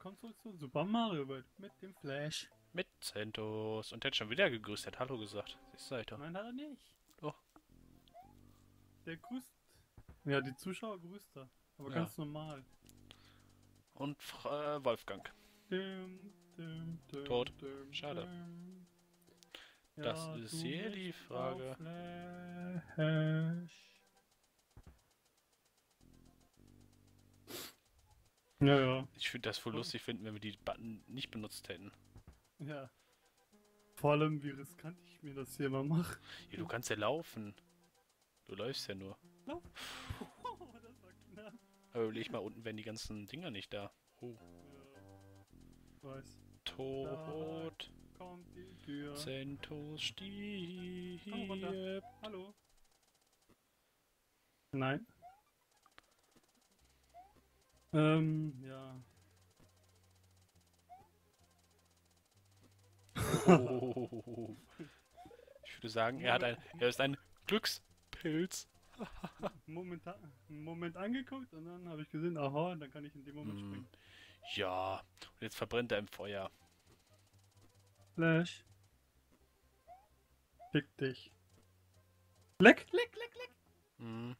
willkommen zurück zu Super Mario World mit dem Flash. Mit Zentos. Und der hat schon wieder gegrüßt, der hat Hallo gesagt. Siehst du, Alter. Nein, hat er nicht. Doch. Der grüßt. Ja, die Zuschauer grüßt er. Aber Ja. ganz normal. Und Wolfgang. Tot. Schade. Düm. Das Ja, ist du hier bist die Frage. auf Flash. Ja, ja. Ich würde das voll lustig finden, wenn wir die Button nicht benutzt hätten. Ja. Vor allem, wie riskant ich mir das hier mal mache. Ja, du kannst ja laufen. Du läufst ja nur. Lauf. Das war knapp. Aber überleg mal, unten wären die ganzen Dinger nicht da. Oh. Ja, ich weiß. Tot. Kommt die Tür. Zentos Komm runter. stirbt. Hallo. Nein. Ja. Oh. Ich würde sagen, er ist ein Glückspilz. Einen Moment angeguckt und dann habe ich gesehen, aha, dann kann ich in dem Moment Hm, springen. ja. Und jetzt verbrennt er im Feuer. Flash. Fick dich. Leck. Hm.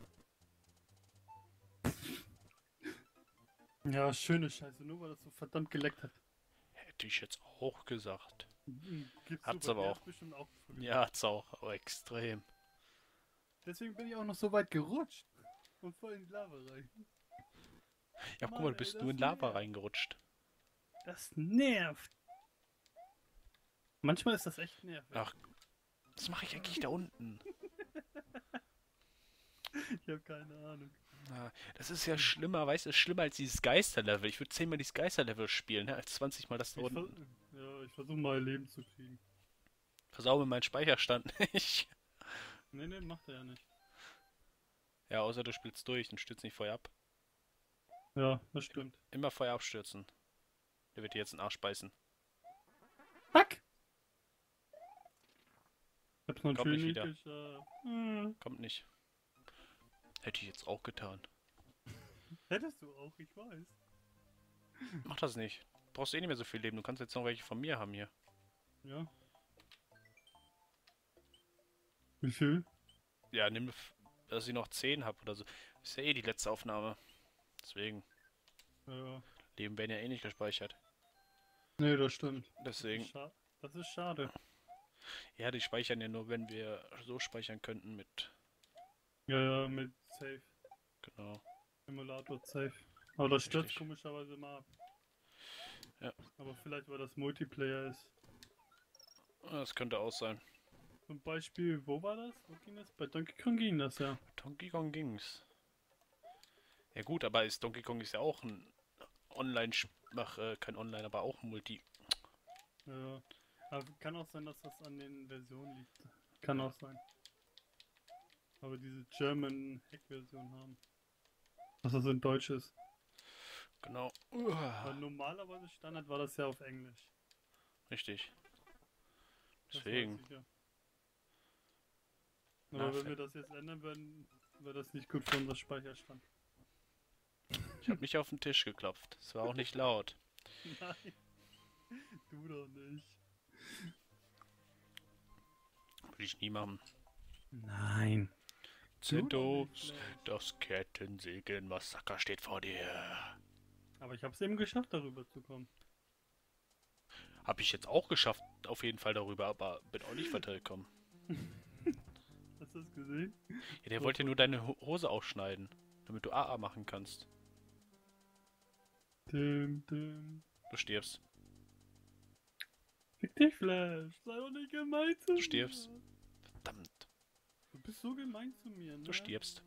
Ja, schöne Scheiße, nur weil das so verdammt geleckt hat. Hätte ich jetzt auch gesagt. Gibt's Hat's super, aber der auch. hat bestimmt auch voll Ja, hat's auch, aber extrem. Deswegen bin ich auch noch so weit gerutscht. Und voll in die Lava rein. Ja, guck mal, Mann, du ey, bist nur das in Lava nervt. reingerutscht. Das nervt. Manchmal ist das echt nervig. Ach, was mache ich eigentlich da unten? Ich habe keine Ahnung. Na, das ist ja schlimmer, weißt du, ist schlimmer als dieses Geisterlevel. Ich würde 10-mal dieses Geisterlevel spielen, ne, als 20-mal das da unten. Ich versuche mal Leben zu kriegen. Versau mir meinen Speicherstand nicht. Nee, macht er ja nicht. Ja, außer du spielst durch und stürzt nicht Feuer ab. Ja, das stimmt. Immer Feuer abstürzen. Der wird dir jetzt einen Arsch beißen. Fuck! Ich hab's Kommt natürlich nicht nicht wieder. geschafft. Kommt nicht. Hätte ich jetzt auch getan. Hättest du auch, ich weiß. Mach das nicht. Brauchst eh nicht mehr so viel Leben. Du kannst jetzt noch welche von mir haben hier. Ja. Wie viel? Ja, nimm, dass ich noch 10 habe oder so. Ist ja eh die letzte Aufnahme. Deswegen. Ja. Leben werden ja eh nicht gespeichert. Nee, das stimmt. Deswegen. Das ist schade. Ja, die speichern ja nur, wenn wir so speichern könnten mit. Ja, mit Safe. Genau. Emulator Safe. Aber das stürzt Richtig. komischerweise immer ab. Ja. Aber vielleicht, weil das Multiplayer ist. Das könnte auch sein. Zum Beispiel, wo war das? Wo ging das? Bei Donkey Kong ging das ja. Donkey Kong ging's. Ja gut, aber Donkey Kong ist ja auch ein Online, kein Online, aber auch ein Multi. Ja. Aber kann auch sein, dass das an den Versionen liegt. Kann auch sein. Aber diese German Hack-Version haben. Dass das in Deutsch ist. Genau. Weil normalerweise Standard war das ja auf Englisch. Richtig. Das Deswegen. weiß ich ja. Na, Aber wenn wir das jetzt ändern würden, wäre das nicht gut für unser Speicherstand. Ich habe nicht auf den Tisch geklopft. Es war auch nicht laut. Nein. Du doch nicht. Würde ich nie machen. Nein. Zentos, das Kettensägen-Massaker steht vor dir. Aber ich habe es eben geschafft, darüber zu kommen. Habe ich jetzt auch geschafft, auf jeden Fall darüber, aber bin auch nicht weitergekommen. Hast du das gesehen? Ja, der wollte ja nur deine Hose ausschneiden, damit du AA machen kannst. Dim. Du stirbst. Fick dich, Flash. Sei doch nicht gemein zu mir. Du stirbst. Verdammt. Du bist so gemein zu mir, ne? Du stirbst.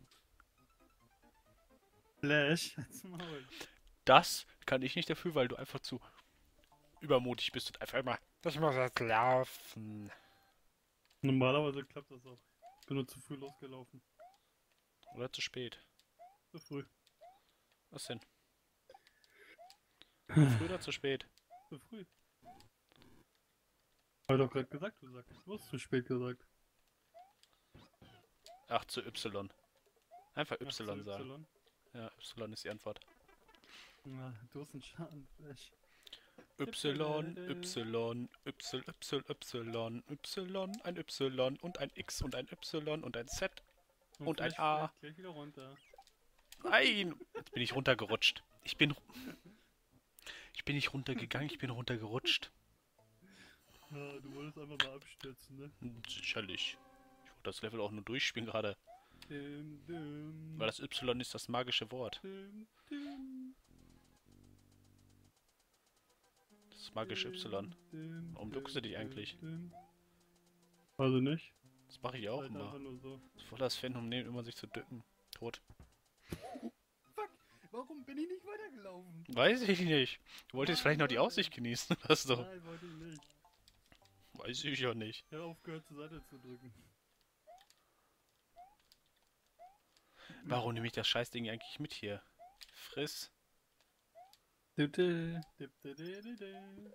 Flash, halt's Maul. Das kann ich nicht dafür, weil du einfach zu übermutig bist und einfach immer. Das muss jetzt laufen. Normalerweise klappt das auch. Ich bin nur zu früh losgelaufen. Oder zu spät. Zu früh. Was denn? Zu früh oder zu spät? Zu früh. Hab ich doch gerade gesagt, du hast zu spät gesagt. Ach, zu Y. Einfach Ach, zu Y sagen. Ja, Y ist die Antwort. Na, Dosenschadenfleisch. Y, Y, Y, Y, Y, ein Y und ein X und ein Y und ein Z und ein Flash A. vielleicht gleich wieder runter. Nein! Jetzt bin ich runtergerutscht. Ich bin nicht runtergegangen, ich bin runtergerutscht. Ja, du wolltest einfach mal abstürzen, ne? Sicherlich. Ich wollte das Level auch nur durchspielen gerade. Dim, dim, Weil das Y ist das magische Wort. dim, dim, Das magische Y. dim, Warum duckst du dich dim, eigentlich? dim. Also nicht? Das mache ich auch Halt einfach immer. nur so. Das ist voll das Phänomen, immer sich zu dücken. Tot. Fuck, warum bin ich nicht weitergelaufen? Weiß ich nicht. Du wolltest vielleicht noch die Aussicht genießen, oder so. Nein, wollte ich nicht. Weiß ich ja nicht. Ich habe aufgehört zur Seite zu drücken. Warum nehme ich das Scheißding eigentlich mit hier? Friss. Dip, dip, dip, dip, dip, dip.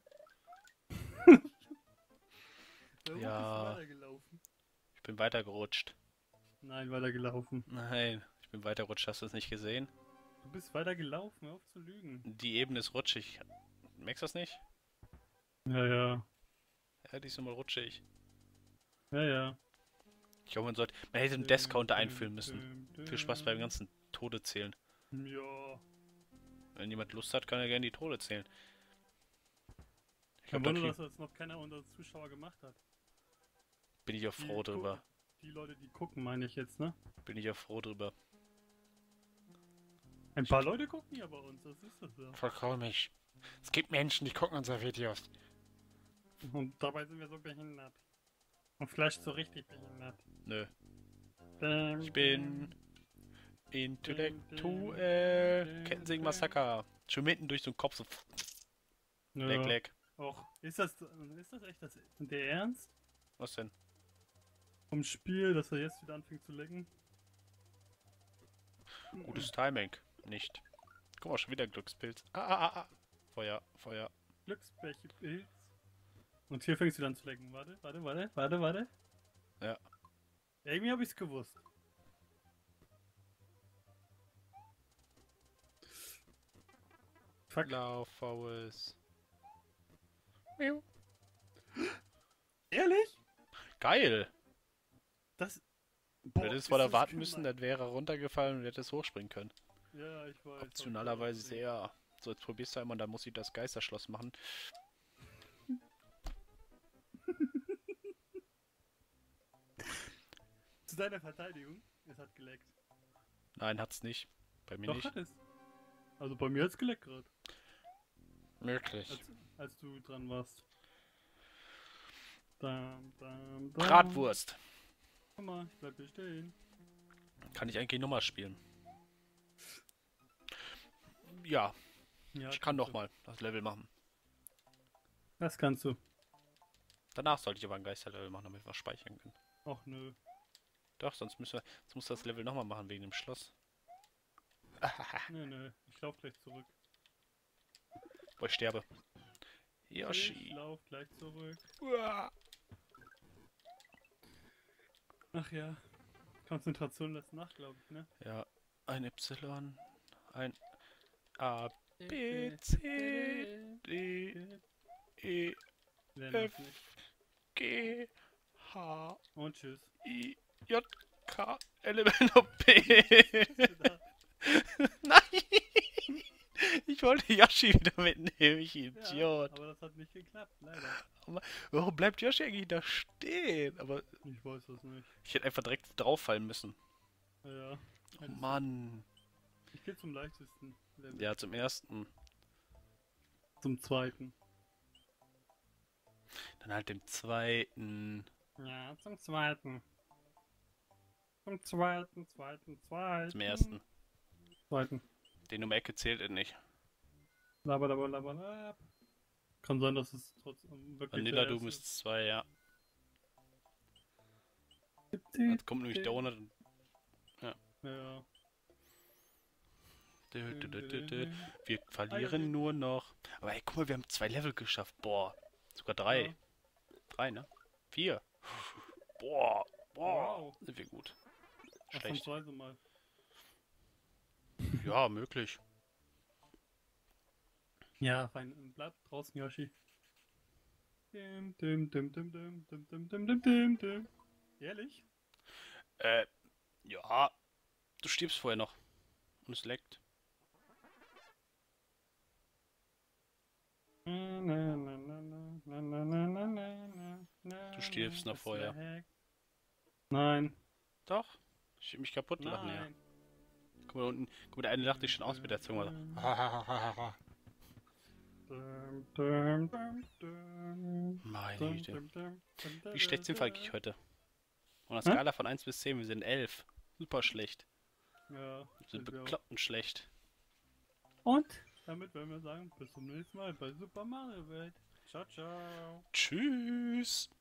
Warum Ja. bist du weitergelaufen? Ich bin weitergerutscht. Nein, weitergelaufen. Nein, ich bin weitergerutscht. Hast du es nicht gesehen? Du bist weitergelaufen, hör auf zu lügen. Die Ebene ist rutschig. Merkst du das nicht? Ja, ja. Ja, die ist immer rutschig. Ja, ja. Ich glaube, man hätte einen Death-Counter einführen müssen. Viel Spaß beim ganzen Tode zählen. Ja. Wenn jemand Lust hat, kann er gerne die Tode zählen. Ich Kein glaube, da Wunder, dass das noch keiner unserer Zuschauer gemacht hat. bin ich auch froh drüber. Die Leute, die gucken, meine ich jetzt, ne? Bin ich auch froh drüber. Ein paar Leute gucken ja bei uns, das ist das ja. Voll komisch. Es gibt Menschen, die gucken unsere Videos. Und dabei sind wir so behindert. Und vielleicht so richtig behindert. Nö. Bäm, Ich bin intellektuell. Kettensägen-Massaker. Schon mitten durch so den Kopf so. Ja. Leck, leck. Och, ist das echt der Ernst? Was denn? Vom Spiel, dass er jetzt wieder anfängt zu lecken? Gutes Timing. Nicht. Guck mal, schon wieder Glückspilz. Ah. Feuer, Feuer. Glücksbärchenpilz. Und hier fängst du dann zu lecken. Warte. Ja. Irgendwie hab ich's gewusst. Fuck. Lauf, Faules. Ehrlich? Geil! Das. Du hättest ist vorher das warten gemein. müssen, dann wäre er runtergefallen und hättest hochspringen können. Ja, ich weiß. Optionalerweise sehr. So, jetzt probierst du einmal, dann muss ich das Geisterschloss machen. Zu deiner Verteidigung, es hat geleckt. Nein, hat's nicht. Bei mir Doch, nicht. hat es. Also bei mir hat's geleckt gerade. Möglich. Als du dran warst. Dam. Bratwurst. Guck mal, ich bleib hier stehen. Kann ich eigentlich nochmal spielen? Ja, Ja, ich kann kannst nochmal das Level machen. du. Das kannst du. Danach sollte ich aber ein Geisterlevel machen, damit wir speichern können. Och nö. Doch, sonst muss das Level nochmal machen wegen dem Schloss. Nö. Ich lauf gleich zurück. Boah, ich sterbe. Ich Yoshi. lauf gleich zurück. Uah. Ach ja. Konzentration lässt nach, glaube ich, ne? Ja, ein Y, ein A, B, C, D, E, Lernen das F, nicht. G, H, Und tschüss. I, J, K, L, M, N, O, P. Nein! Ich wollte Yoshi wieder mitnehmen, ich Idiot. Ja, aber das hat nicht geklappt, leider. Warum bleibt Yoshi eigentlich da stehen? Aber Ich weiß das nicht. ich hätte einfach direkt drauf fallen müssen. Ja. Oh Mann. Ich gehe zum leichtesten Level. Ja, zum ersten. Zum zweiten. Dann halt dem zweiten. Ja, zum zweiten. Zum zweiten. Zum ersten. Zweiten. Den um Ecke zählt er nicht. Laber. Kann sein, dass es trotzdem wirklich Vanilla der Doom erste ist 2, ja. ist. Jetzt kommt nämlich Donut und. Ja. Wir verlieren nur noch. Aber ey, guck mal, wir haben 2 Level geschafft. Boah. Sogar 3. Ja. 3, ne? 4. Boah. Wow. Sind wir gut. Schlecht. Schlecht. Ausnahmsweise mal. Ja, möglich. Ja, fein. Bleib draußen, Yoshi. Dim, dim, dim, dim, dim, dim, dim, dim, dim, dim, dim. Ehrlich? Äh, ja. Du stirbst vorher noch. Und es leckt. Du stirbst noch Es vorher. lag. Nein. Doch. Ich will mich kaputt lachen, ja. Nein. Guck mal da unten. Guck mal, der eine lacht dich schon aus mit der Zunge. Meine Güte. Wie schlecht sind wir eigentlich heute? Auf einer Hä? Skala von 1 bis 10, wir sind 11. Super schlecht. Ja, Wir sind sind wir auch. bekloppt und schlecht. Und damit werden wir sagen, bis zum nächsten Mal bei Super Mario Welt. Ciao, ciao. Tschüss.